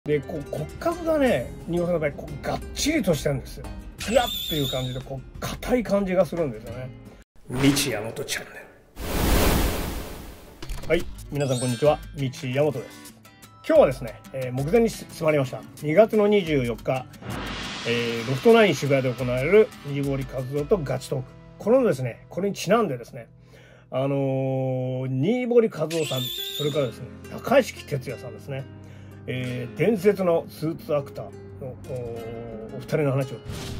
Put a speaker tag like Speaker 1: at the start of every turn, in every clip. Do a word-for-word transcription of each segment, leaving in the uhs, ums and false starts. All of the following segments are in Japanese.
Speaker 1: でこう骨格がね、新岡さんの場合こうがっちりとしてるんですよ。グラッっていう感じでこう硬い感じがするんですよね。道山本チャンネル。はい、皆さんこんにちは、道山本です。今日はですね、えー、目前に迫りましたにがつのにじゅうよっか、えー、ロフトナイン渋谷で行われる新堀和夫とガチトーク、このですね、これにちなんでですね、あのー、新堀和夫さん、それからですね、中井哲也さんですね、えー、伝説のスーツアクターの お, お二人の話を、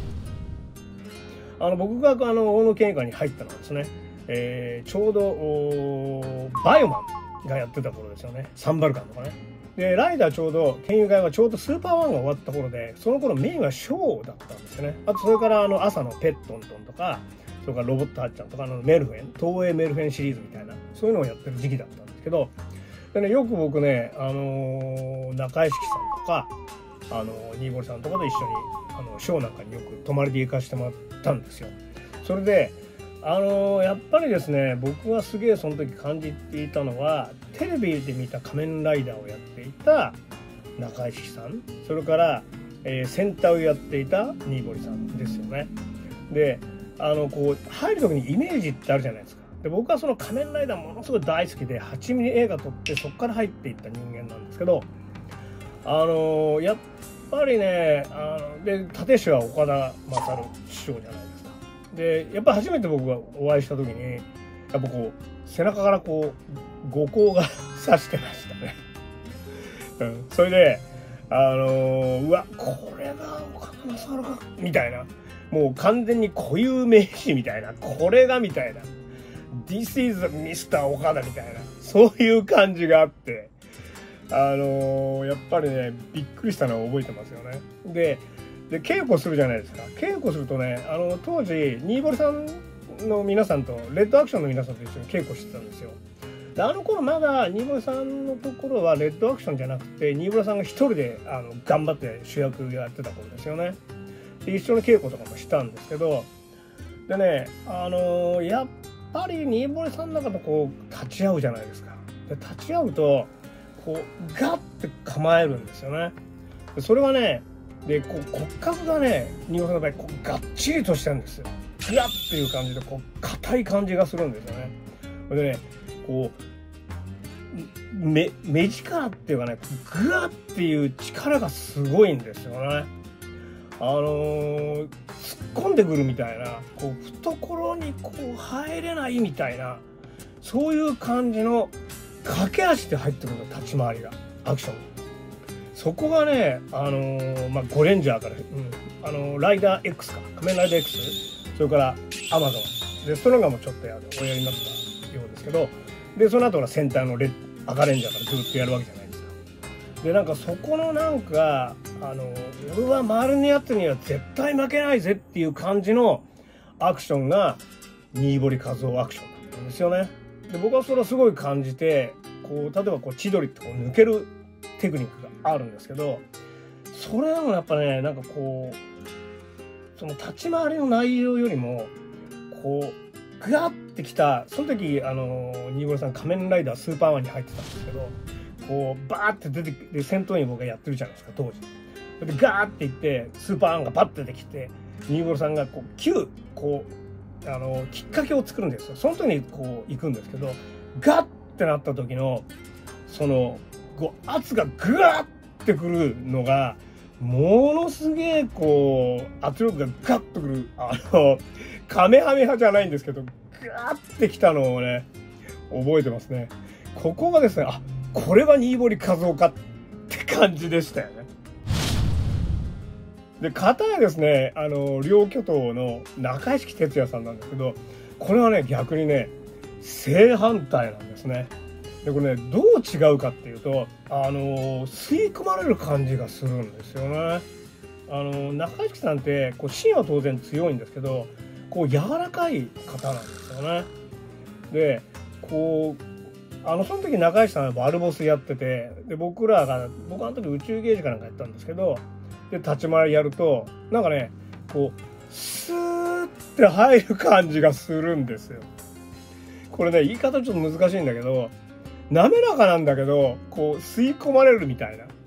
Speaker 1: あの僕があの大野県下に入ったのはですね、えー、ちょうどバイオマンがやってた頃ですよね。サンバルカンとかね。でライダーちょうど県友会はちょうどスーパーワンが終わった頃で、その頃メインはショーだったんですよね。あとそれからあの朝のペットントンとか、それからロボットハッちゃんとかのメルフェン、東映メルフェンシリーズみたいな、そういうのをやってる時期だったんですけど、でね、よく僕ね、あのー、中井式さんとか、あのー、新堀さんとかと一緒にあのショーなんかによく泊まりで行かせてもらったんですよ。それで、あのー、やっぱりですね、僕がすげえその時感じていたのは、テレビで見た仮面ライダーをやっていた中井式さん、それから、えー、センターをやっていた新堀さんですよね。で、あのこう入る時にイメージってあるじゃないですか。で僕はその仮面ライダーものすごい大好きではちミリ映画撮ってそこから入っていった人間なんですけど、あのー、やっぱりね、あので立石は岡田勝師匠じゃないですか。でやっぱり初めて僕がお会いした時に、やっぱこう背中からこう五光が差してましたね、うん、それであのー、うわこれが岡田勝かみたいな、もう完全に固有名詞みたいな、これがみたいな、This is ミスター 岡田みたいな、そういう感じがあって、あのー、やっぱりね、びっくりしたのを覚えてますよね。で、で稽古するじゃないですか。稽古するとね、あの当時新堀さんの皆さんとレッドアクションの皆さんと一緒に稽古してたんですよ。であの頃まだ新堀さんのところはレッドアクションじゃなくて、新堀さんが一人であの頑張って主役やってた頃ですよね。で一緒に稽古とかもしたんですけど、でね、あのー、やっぱり新堀さんの中とこう立ち会うじゃないですか。で立ち会うとこうガッて構えるんですよね。でそれはね、でこう骨格がね、新堀さんの場合こうがっちりとしてるんですよ。グラッっていう感じでこう硬い感じがするんですよね。でね、こう目目力っていうかね、グワッっていう力がすごいんですよね。あのー、突っ込んでくるみたいな、こう懐にこう入れないみたいな、そういう感じの駆け足で入ってくるの、立ち回りが、アクション、そこがね、あのー、まあゴレンジャーから、うん、あのー、ライダー X か、仮面ライダー X、それからアマゾンでストロンガーもちょっとやおやりになったようですけど、でその後はセンターのレ赤レンジャーからずっとやるわけじゃないですか。でなんかそこのなんか、あの俺は周りのやつには絶対負けないぜっていう感じのアクションが新堀和夫アクションなんですよね。で僕はそれをすごい感じて、こう例えばこう千鳥ってこう抜けるテクニックがあるんですけど、それもやっぱね、なんかこうその立ち回りの内容よりもこうグワッてきた、その時あの新堀さん仮面ライダースーパーワンに入ってたんですけど、こうバーって出てきて戦闘員僕がやってるじゃないですか当時。でガーっていってスーパーワンがバッて出てきて、新堀さんがこう急こうあのきっかけを作るんですよ。その時にこう行くんですけど、ガッてなった時のそのこう圧がグワッてくるのがものすげえこう圧力がガッとくる、あのカメハメハじゃないんですけど、グワッてきたのをね覚えてますね。ここがですね、あ、これは新堀和夫かって感じでしたよね。で片やですね、あの両巨頭の中井式哲也さんなんですけど、これはね逆にね正反対なんですね。でこれね、どう違うかっていうと、あの吸い込まれる感じがするんですよね。あの中井式さんってこう芯は当然強いんですけど、こう柔らかい方なんですよね。でこうあのその時中井さんはバルボスやってて、で僕らが僕あの時宇宙ゲージかなんかやったんですけど、で立ち回りやるとなんかね、こうスーって入る感じがするんですよ。これね言い方ちょっと難しいんだけど、滑らかなんだけどこう吸い込まれるみたいな、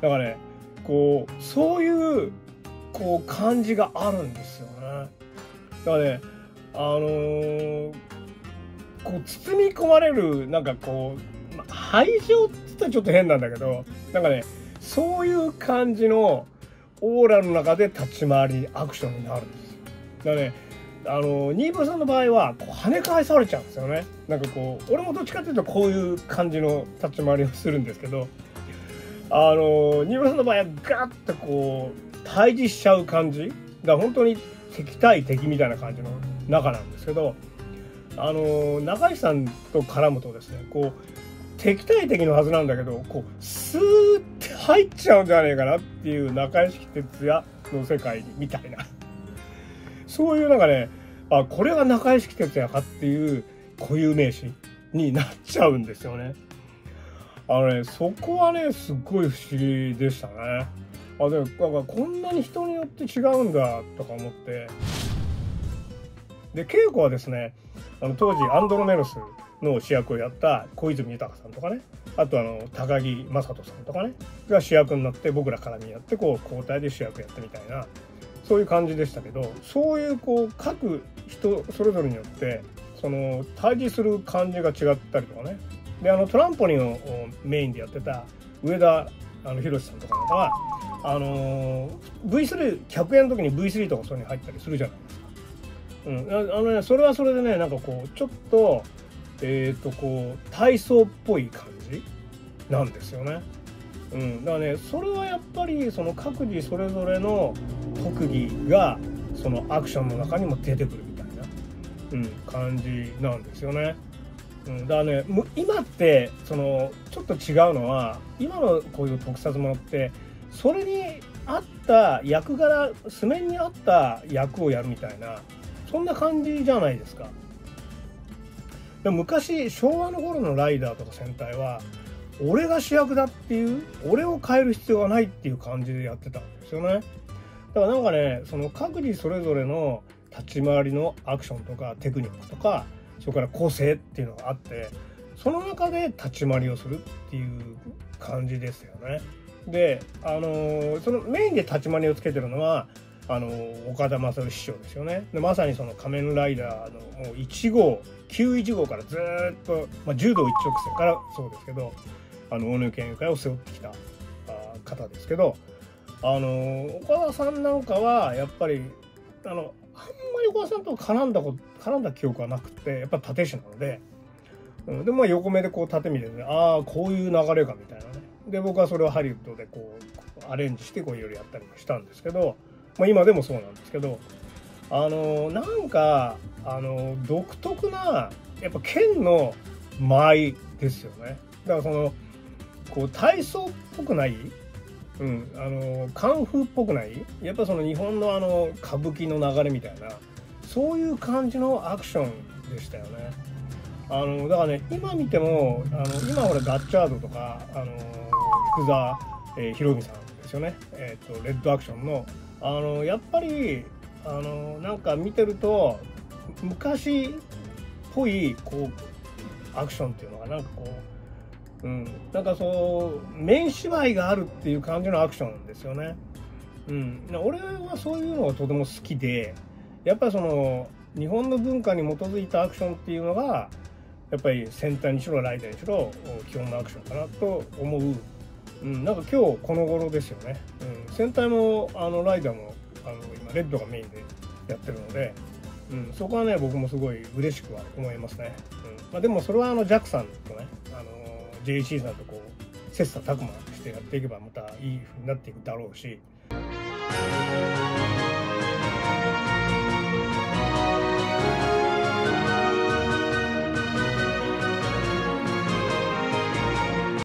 Speaker 1: だからねこうそういうこう感じがあるんですよね。だからねあのー、こう包み込まれるなんかこう、まあ、排除って言ったらちょっと変なんだけど、なんかねそういう感じのオーラの中で立ち回りアクションになるんですよ。だからねあの新村さんの場合はこう跳ね返されちゃうんですよね。なんかこう俺もどっちかっていうとこういう感じの立ち回りをするんですけど、あの新村さんの場合はガッとこう対峙しちゃう感じが本当に敵対敵みたいな感じの中なんですけど、あの中石さんと絡むとですねこう敵対敵のはずなんだけどこうスーって入っちゃうんじゃねえかなっていう中石哲也の世界にみたいなそういうなんかねあこれが中石哲也かっていう固有名詞になっちゃうんですよね。あのねそこはねすっごい不思議でしたね。あでもなんかこんなに人によって違うんだとか思って、で稽古はですねあの当時アンドロメロスの主役をやった小泉豊さんとかね、あとあの高木雅人さんとかねが主役になって僕ら絡みやってこう交代で主役やってみたいなそういう感じでしたけど、そういうこう各人それぞれによってその対峙する感じが違ったりとかね。であのトランポリンをメインでやってた上田あの博さんとかなんかはあのー、ブイスリー 客演の時に ブイスリー とかそういうのに入ったりするじゃないですか。うん、あのねそれはそれでねなんかこうちょっとえっとこう体操っぽい感じなんですよね。うん、だからねそれはやっぱりその各自それぞれの特技がそのアクションの中にも出てくるみたいな、うん、感じなんですよね。うん、だからね今ってそのちょっと違うのは今のこういう特撮ものってそれに合った役柄素面に合った役をやるみたいなそんな感じじゃないですか。でも昔昭和の頃のライダーとか戦隊は俺が主役だっていう俺を変える必要がないっていう感じでやってたんですよね。だからなんかねその各自それぞれの立ち回りのアクションとかテクニックとかそれから個性っていうのがあってその中で立ち回りをするっていう感じですよね。であのー、そのメインで立ち回りをつけてるのはあのー、岡田勝師匠ですよね。でまさにその仮面ライダーのもういち号きゅういち号からずっと、まあ、柔道一直線からそうですけどあの大野県友会を背負ってきた方ですけど、あのー、岡田さんなんかはやっぱりあのあんまり岡田さんと絡んだこと絡んだ記憶はなくてやっぱ殺陣師なので、うん、でまあ横目でこう縦見てねああこういう流れかみたいなね。で僕はそれをハリウッドでこうアレンジしてこういろいろやったりもしたんですけど、まあ、今でもそうなんですけどあのなんかあの独特なやっぱ剣の間合いですよね。だからそのこう体操っぽくない、うん、あのカンフーっぽくないやっぱその日本のあの歌舞伎の流れみたいなそういう感じのアクションでしたよね。あのだからね今見てもあの今ほらガッチャードとかあの福沢、えー、博美さんですよね、えー、とレッドアクションのあのやっぱりあのなんか見てると昔っぽいこうアクションっていうのがなんかこう、うん、なんかそう面芝居があるっていう感じのアクションなんですよね。うん、俺はそういうのがとても好きでやっぱりその日本の文化に基づいたアクションっていうのがやっぱり戦隊にしろライダーにしろ基本のアクションかなと思う、うん、なんか今日この頃ですよね、うん、戦隊もあのライダーもあの今レッドがメインでやってるので、うん、そこはね僕もすごい嬉しくは思いますね、うんまあ、でもそれはあのジャックさんとねあの ジェイシー さんとこう切磋琢磨してやっていけばまたいい風になっていくだろうし